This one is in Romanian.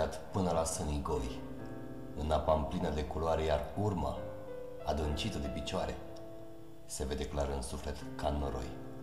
alergat până la sânii goi, în apa plină de culoare, iar urma, adâncită de picioare, se vede clar în suflet ca în noroi.